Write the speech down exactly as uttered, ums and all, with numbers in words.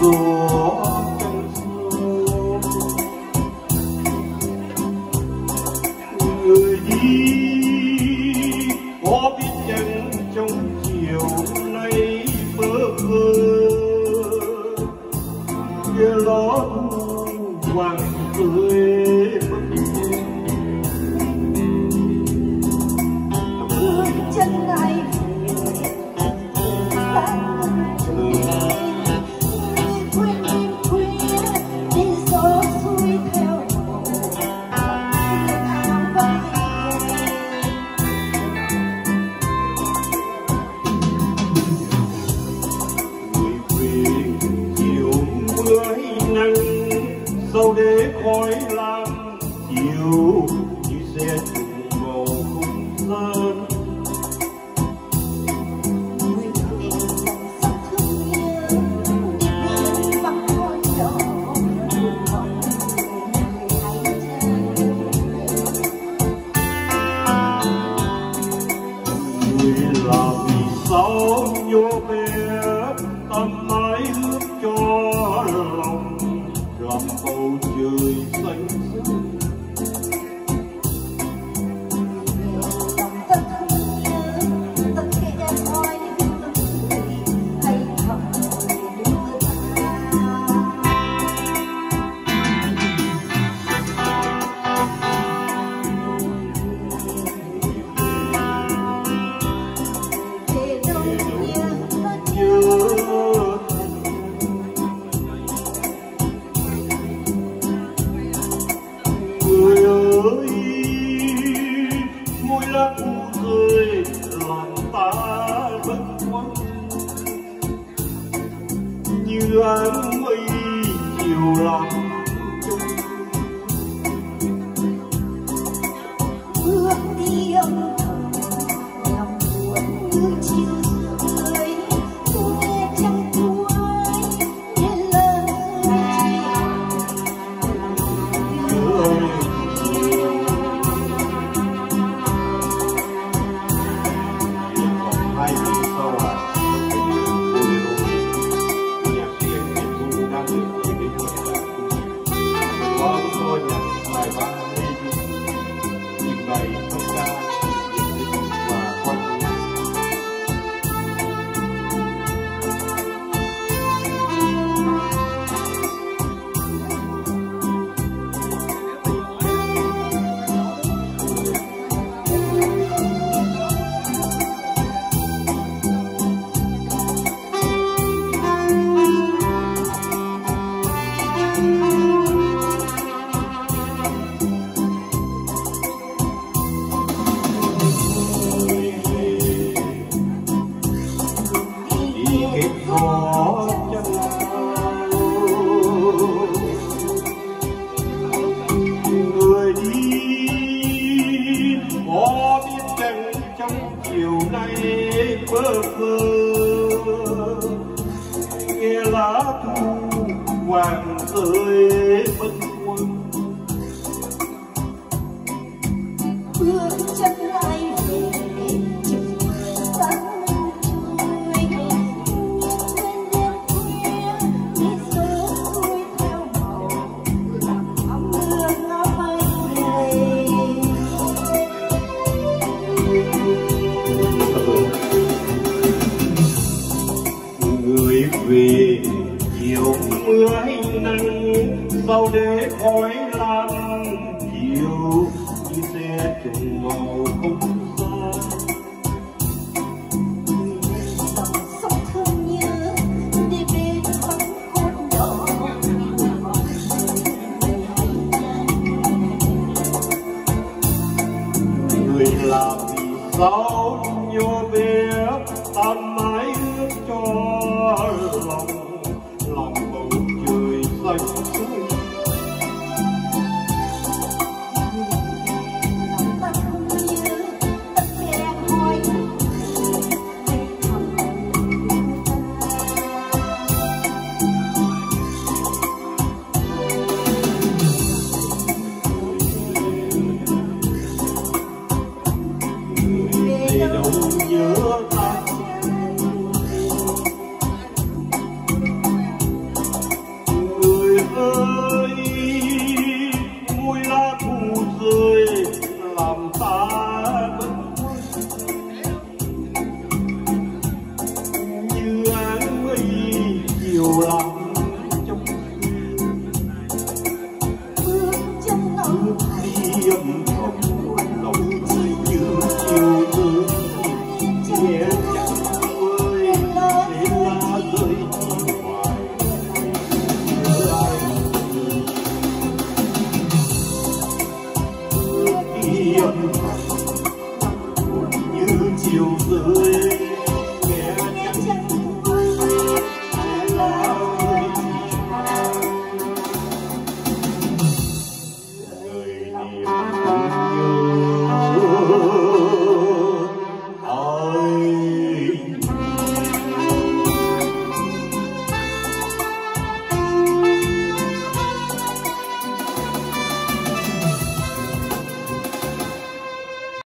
gió chân sương. Người đi có biết chăng trong chiều nay bơ vơ kia gió hoàng tươi bước chân này sau để khói lam chiều như xe trùng màu không gian. Người là vì sao nhô bé tâm mãi ước cho lòng gặp bầu trời xanh xanh. Lòng tất thương nhớ tất kẻ nói tất người hay thầm đưa để đâu nhớ nhớ người ơi, môi lá u rơi làm ta bất quang như áng mây chiều làm bước đi âm thầm lòng buồn như chiều rơi nghe trăng cuối nghe lời hai ngày sau là nhạc tiền Việt Thu đang được tới đến người là có tôi nhạc bài ba Lê Dung trình bày thông ca nhiệt tình và quan trọng. Có chân người đi có biết chăng trong chiều nay bơ vơ nghe lá thu hoàng rơi bâng khuâng. bước chân lại về chừng sáng người về chiều mưa hay nắng sau để khói lan chiều như xe trùng màu không gian. dòng sông thương nhớ đi bên vắng cốt đỏ người là vì sao nhô bé tan mãi ước cho lòng lòng bầu trời xanh xanh. lòng ta không nhớ tất kẻ hỏi hay thầm để đâu nhớ ta nhiều lắm trong bước chân nồng khi âm thầm lòng người như chiều tới nhẹ nhàng vơi để lá rơi chi hoài nhớ ai khi âm thầm như chiều rơi